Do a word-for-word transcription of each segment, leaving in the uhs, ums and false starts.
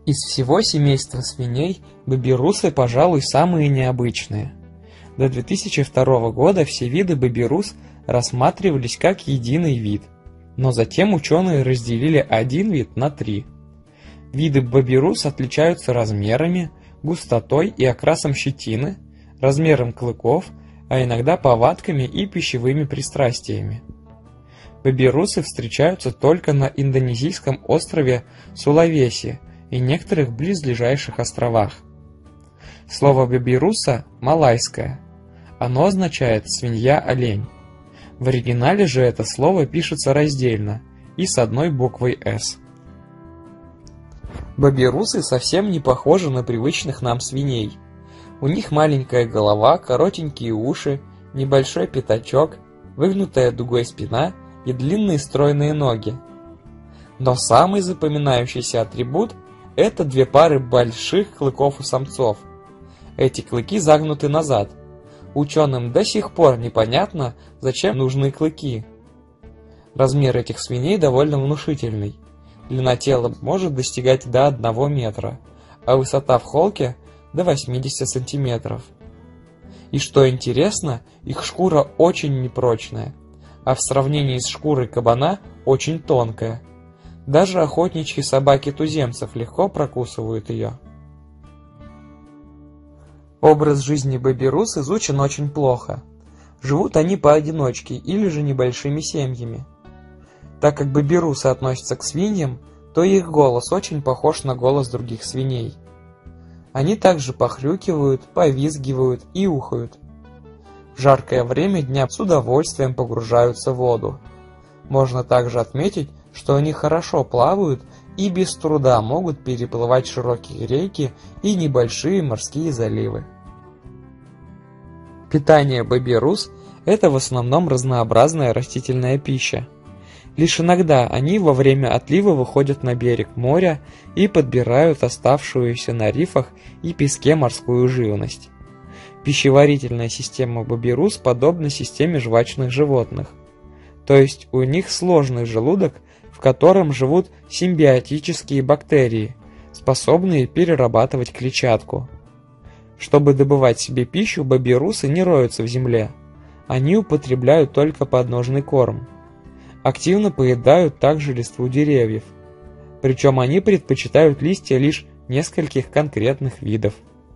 Из всего семейства свиней бабирусы, пожалуй, самые необычные. До две тысячи второго года все виды бабирус рассматривались как единый вид, но затем ученые разделили один вид на три. Виды бабирус отличаются размерами, густотой и окрасом щетины, размером клыков, а иногда повадками и пищевыми пристрастиями. Бабирусы встречаются только на индонезийском острове Сулавеси и некоторых близлежащих островах. Слово бабируса малайское. Оно означает «свинья-олень». В оригинале же это слово пишется раздельно и с одной буквой «с». Бабирусы совсем не похожи на привычных нам свиней. У них маленькая голова, коротенькие уши, небольшой пятачок, выгнутая дугой спина и длинные стройные ноги. Но самый запоминающийся атрибут – это две пары больших клыков у самцов. Эти клыки загнуты назад. Ученым до сих пор непонятно, зачем нужны клыки. Размер этих свиней довольно внушительный. Длина тела может достигать до одного метра, а высота в холке – до восьмидесяти сантиметров. И что интересно, их шкура очень непрочная, а в сравнении с шкурой кабана очень тонкая. Даже охотничьи собаки туземцев легко прокусывают ее. Образ жизни бабирус изучен очень плохо. Живут они поодиночке или же небольшими семьями. Так как бабирусы относятся к свиньям, то их голос очень похож на голос других свиней. Они также похрюкивают, повизгивают и ухают. В жаркое время дня с удовольствием погружаются в воду. Можно также отметить, что они хорошо плавают и без труда могут переплывать широкие реки и небольшие морские заливы. Питание бабирус – это в основном разнообразная растительная пища. Лишь иногда они во время отлива выходят на берег моря и подбирают оставшуюся на рифах и песке морскую живность. Пищеварительная система бабирус подобна системе жвачных животных, то есть у них сложный желудок, в котором живут симбиотические бактерии, способные перерабатывать клетчатку. Чтобы добывать себе пищу, бабирусы не роются в земле, они употребляют только подножный корм. Активно поедают также листву деревьев, причем они предпочитают листья лишь нескольких конкретных видов.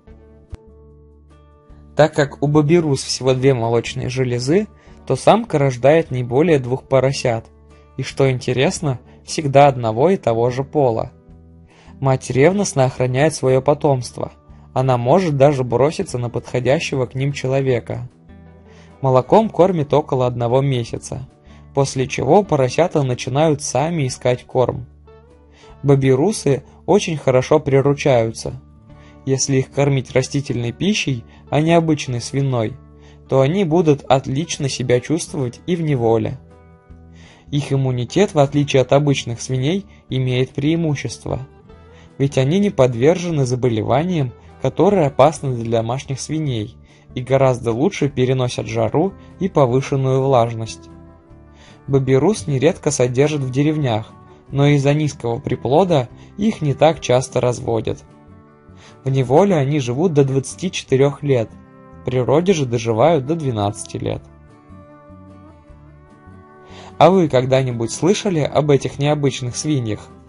Так как у бабирус всего две молочные железы, то самка рождает не более двух поросят, и, что интересно, всегда одного и того же пола. Мать ревностно охраняет свое потомство, она может даже броситься на подходящего к ним человека. Молоком кормит около одного месяца, после чего поросята начинают сами искать корм. Бабирусы очень хорошо приручаются. Если их кормить растительной пищей, а не обычной свиной, то они будут отлично себя чувствовать и в неволе. Их иммунитет, в отличие от обычных свиней, имеет преимущество, ведь они не подвержены заболеваниям, которые опасны для домашних свиней и гораздо лучше переносят жару и повышенную влажность. Бабирус нередко содержат в деревнях, но из-за низкого приплода их не так часто разводят. В неволе они живут до двадцати четырёх лет, в природе же доживают до двенадцати лет. А вы когда-нибудь слышали об этих необычных свиньях?